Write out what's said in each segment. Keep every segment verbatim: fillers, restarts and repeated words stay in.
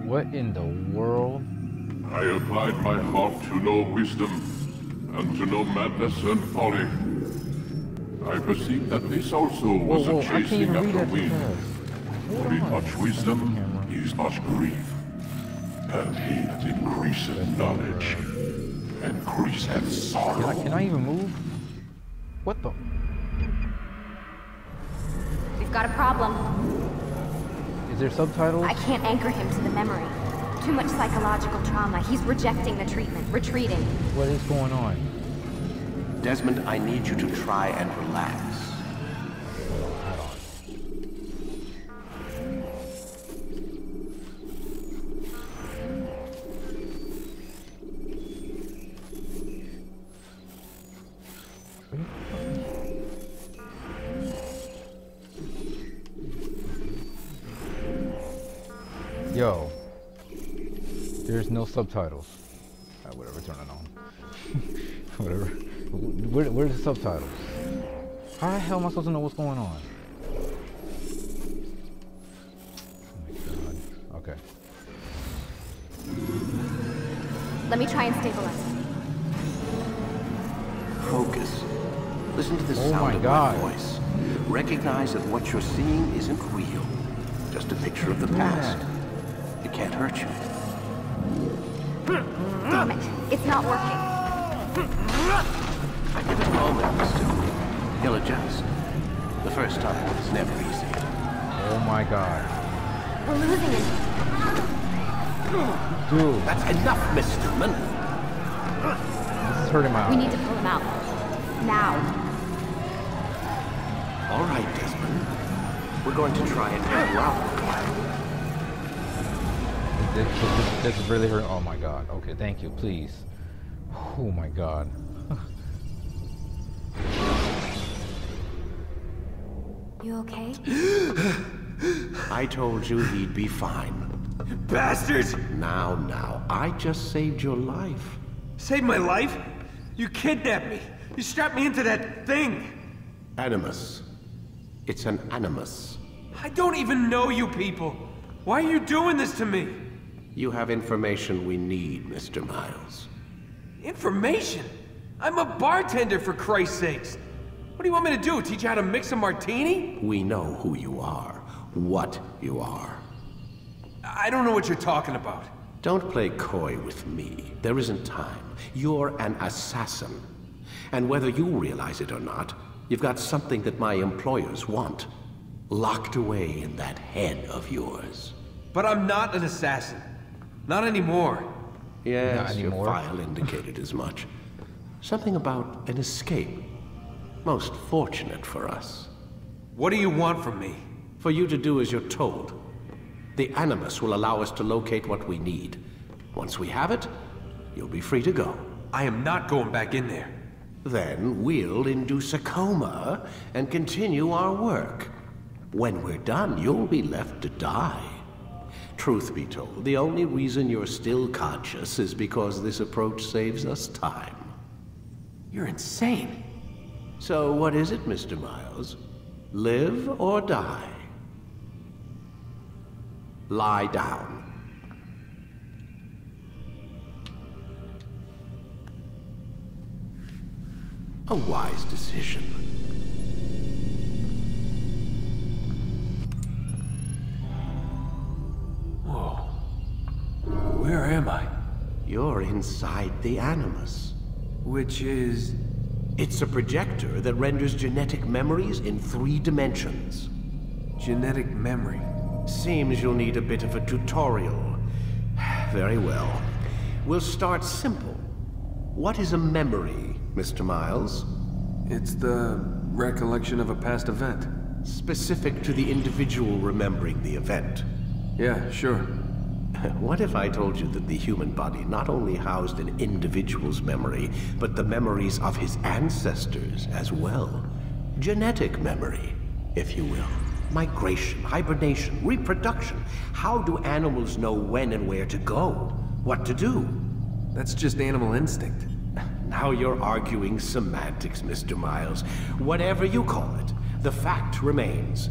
What in the world? I applied my heart to know wisdom, and to know madness and folly. I perceived that this also was whoa, whoa, a chasing after wind. For in much wisdom is much grief, and he that increaseth knowledge increaseth sorrow. Can I, can I even move? What the? We've got a problem. Is there subtitles? I can't anchor him to the memory. Too much psychological trauma. He's rejecting the treatment, retreating. What is going on? Desmond, I need you to try and relax. Yo, there's no subtitles. Uh, whatever, turn it on. Whatever. Where, where's the subtitles? How the hell am I supposed to know what's going on? Oh my god. Okay. Let me try and stabilize him. Focus. Listen to the Oh sound my of God. my voice. Recognize that what you're seeing isn't real. Just a picture of the past. It can't hurt you. Damn it. It's not working. I give it a moment, Mister He'll adjust. The first time is never easy. Oh my god. We're losing him. Dude, That's enough, Mister Man. this is hurting my We eyes. need to pull him out. Now. All right, Desmond. We're going to try and help you out. This, this, this is really hurting. Oh my god. Okay, thank you, please. Oh my god. You okay? I told you he'd be fine. Bastards! Now, now, I just saved your life. Saved my life? You kidnapped me. You strapped me into that thing. Animus. It's an animus. I don't even know you people. Why are you doing this to me? You have information we need, Mister Miles. Information? I'm a bartender, for Christ's sakes. What do you want me to do? Teach you how to mix a martini? We know who you are, what you are. I don't know what you're talking about. Don't play coy with me. There isn't time. You're an assassin. And whether you realize it or not, you've got something that my employers want. Locked away in that head of yours. But I'm not an assassin. Not anymore. Yes, Not your anymore. file indicated as much. Something about an escape. Most fortunate for us. What do you want from me? For you to do as you're told. The Animus will allow us to locate what we need. Once we have it, you'll be free to go. I am not going back in there. Then we'll induce a coma and continue our work. When we're done, you'll be left to die. Truth be told, the only reason you're still conscious is because this approach saves us time. You're insane. So what is it, Mister Miles? Live or die? Lie down. A wise decision. Whoa. Where am I? You're inside the Animus. Which is... It's a projector that renders genetic memories in three dimensions. genetic memory. Seems you'll need a bit of a tutorial. Very well. We'll start simple. What is a memory, Mister Miles? It's the recollection of a past event. Specific to the individual remembering the event. Yeah, sure. What if I told you that the human body not only housed an individual's memory, but the memories of his ancestors as well? Genetic memory, if you will. Migration, hibernation, reproduction. How do animals know when and where to go? What to do? That's just animal instinct. Now you're arguing semantics, Mister Miles. Whatever you call it, the fact remains.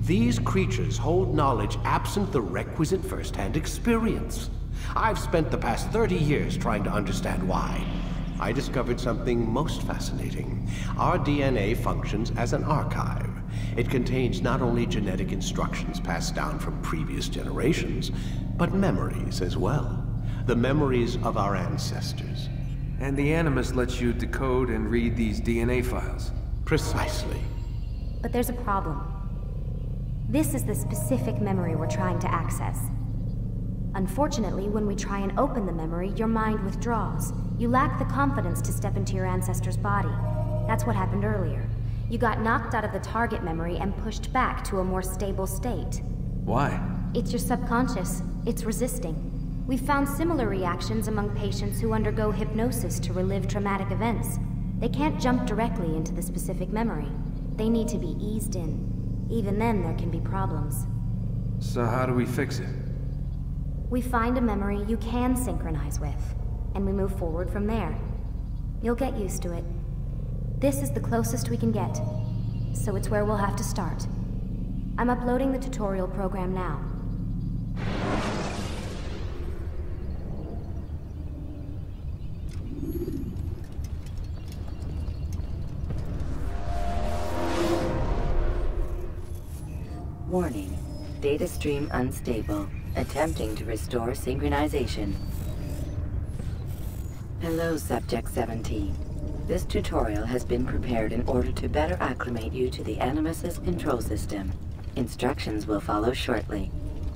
These creatures hold knowledge absent the requisite first-hand experience. I've spent the past thirty years trying to understand why. I discovered something most fascinating. Our D N A functions as an archive. It contains not only genetic instructions passed down from previous generations, but memories as well. The memories of our ancestors. And the Animus lets you decode and read these D N A files. Precisely. But there's a problem. This is the specific memory we're trying to access. Unfortunately, when we try and open the memory, your mind withdraws. You lack the confidence to step into your ancestor's body. That's what happened earlier. You got knocked out of the target memory and pushed back to a more stable state. Why? It's your subconscious. It's resisting. We've found similar reactions among patients who undergo hypnosis to relive traumatic events. They can't jump directly into the specific memory. They need to be eased in. Even then, there can be problems. So how do we fix it? We find a memory you can synchronize with, and we move forward from there. You'll get used to it. This is the closest we can get, so it's where we'll have to start. I'm uploading the tutorial program now. Warning. Data stream unstable. Attempting to restore synchronization. Hello, Subject seventeen. This tutorial has been prepared in order to better acclimate you to the Animus's control system. Instructions will follow shortly.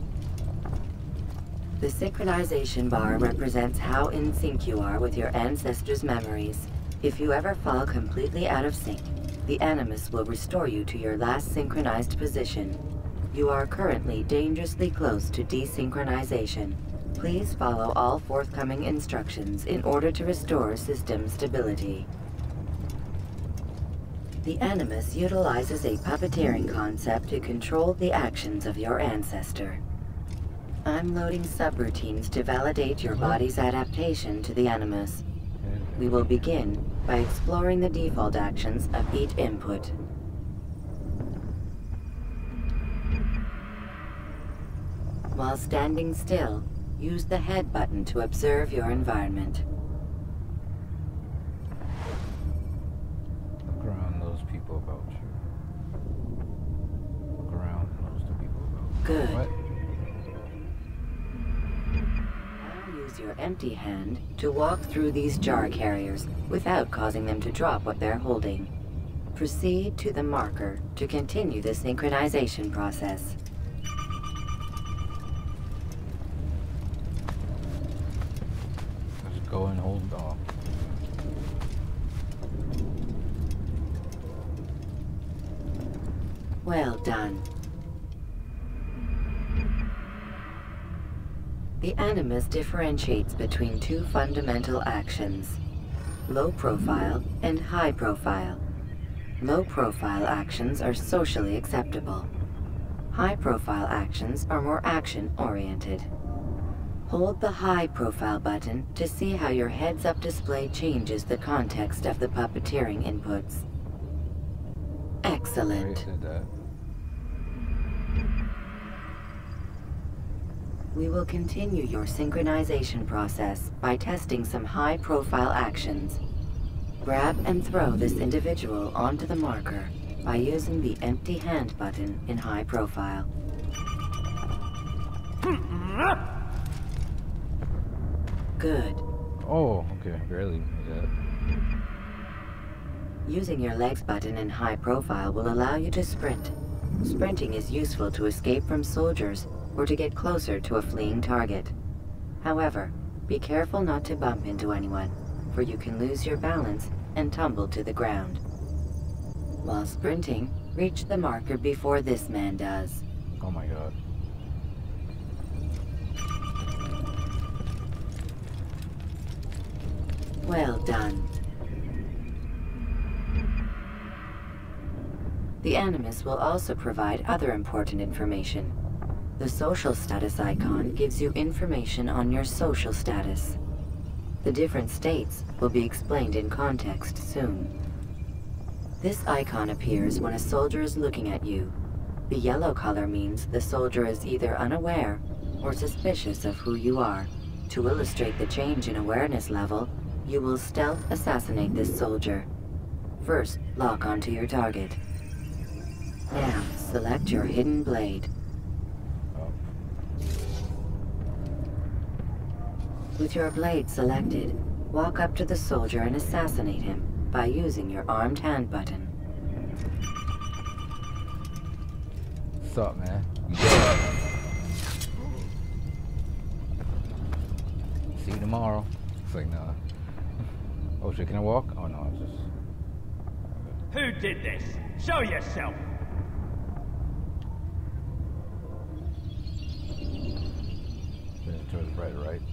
The synchronization bar represents how in sync you are with your ancestors' memories. If you ever fall completely out of sync, the Animus will restore you to your last synchronized position. You are currently dangerously close to desynchronization. Please follow all forthcoming instructions in order to restore system stability. The Animus utilizes a puppeteering concept to control the actions of your ancestor. I'm loading subroutines to validate your body's adaptation to the Animus. We will begin by exploring the default actions of each input. While standing still, use the head button to observe your environment. Look around those people about you. Look around those two people about you. Good. What? Now use your empty hand to walk through these jar carriers without causing them to drop what they're holding. Proceed to the marker to continue the synchronization process. Go and hold off. Well done. The Animus differentiates between two fundamental actions, low profile and high profile. Low profile actions are socially acceptable. High profile actions are more action-oriented. Hold the high profile button to see how your heads-up display changes the context of the puppeteering inputs. Excellent. We will continue your synchronization process by testing some high-profile actions. Grab and throw this individual onto the marker by using the empty hand button in high profile. Good. Oh, okay, barely. Yeah. Using your legs button in high profile will allow you to sprint. Sprinting is useful to escape from soldiers or to get closer to a fleeing target. However, be careful not to bump into anyone, for you can lose your balance and tumble to the ground. While sprinting, reach the marker before this man does. Oh my god. Well done. The Animus will also provide other important information. The social status icon gives you information on your social status. The different states will be explained in context soon. This icon appears when a soldier is looking at you. The yellow color means the soldier is either unaware or suspicious of who you are. To illustrate the change in awareness level, you will stealth assassinate this soldier. First, lock onto your target. Now, select your hidden blade. With your blade selected, walk up to the soldier and assassinate him by using your armed hand button. What's up, man? See you tomorrow. It's like, nah. Oh shit, can I walk? Oh no, it's just... Who did this? Show yourself! Towards the right, right?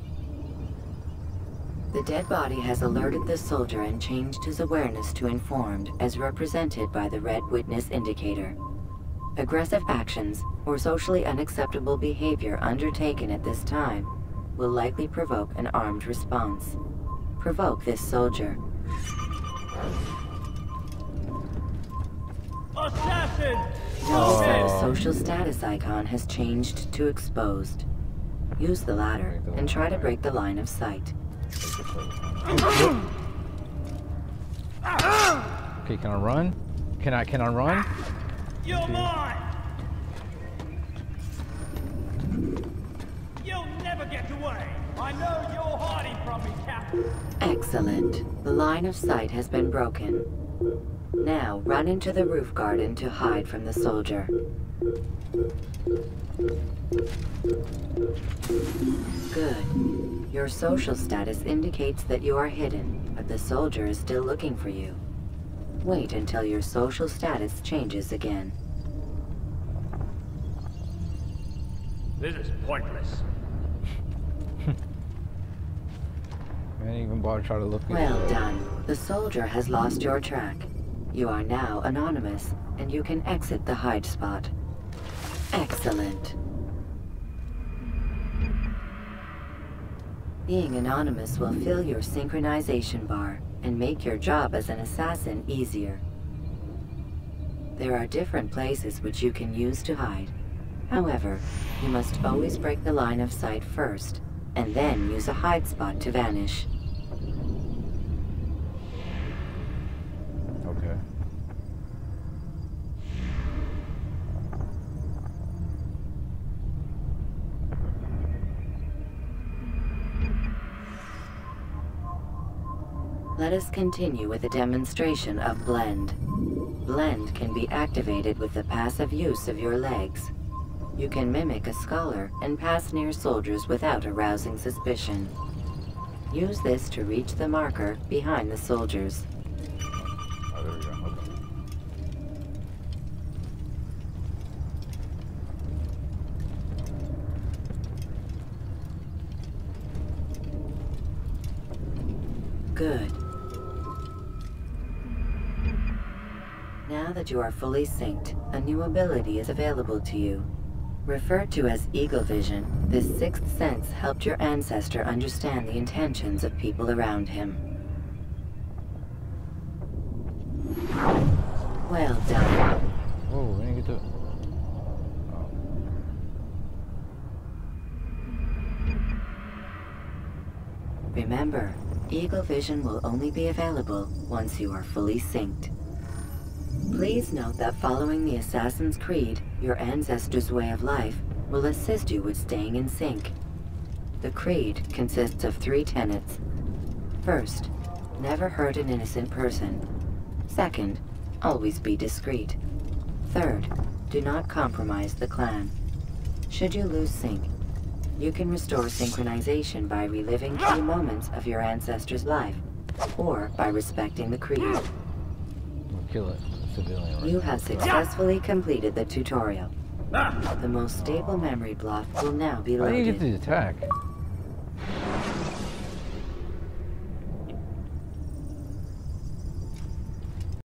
The dead body has alerted the soldier and changed his awareness to informed, as represented by the red witness indicator. Aggressive actions or socially unacceptable behavior undertaken at this time will likely provoke an armed response. Provoke this soldier. Assassin! Notice that the social status icon has changed to exposed. Use the ladder and try to break the line of sight. Okay, can I run? Can I, can I run? You're mine! You'll never get away! I know you're hiding from me, Captain! Excellent. The line of sight has been broken. Now, run into the roof garden to hide from the soldier. Good. Your social status indicates that you are hidden, but the soldier is still looking for you. Wait until your social status changes again. This is pointless. I didn't even bother trying to look at Well done. The soldier has lost your track. You are now anonymous, and you can exit the hide spot. Excellent. Being anonymous will fill your synchronization bar and make your job as an assassin easier. There are different places which you can use to hide. However, you must always break the line of sight first, and then use a hide spot to vanish. Okay. Let us continue with a demonstration of Blend. Blend can be activated with the passive use of your legs. You can mimic a scholar and pass near soldiers without arousing suspicion. Use this to reach the marker behind the soldiers. Oh, there we go. Okay. Good. Now that you are fully synced, a new ability is available to you. Referred to as Eagle Vision, this sixth sense helped your ancestor understand the intentions of people around him. Well done. Whoa, I didn't get to... Oh. Remember, Eagle Vision will only be available once you are fully synced. Please note that following the Assassin's Creed, your ancestors' way of life will assist you with staying in sync. The Creed consists of three tenets. First, never hurt an innocent person. Second, always be discreet. Third, do not compromise the clan. Should you lose sync, you can restore synchronization by reliving key moments of your ancestor's life, or by respecting the Creed. We'll kill it. Civilian, right? You have successfully completed the tutorial. The most stable memory block will now be How do you get loaded. the attack?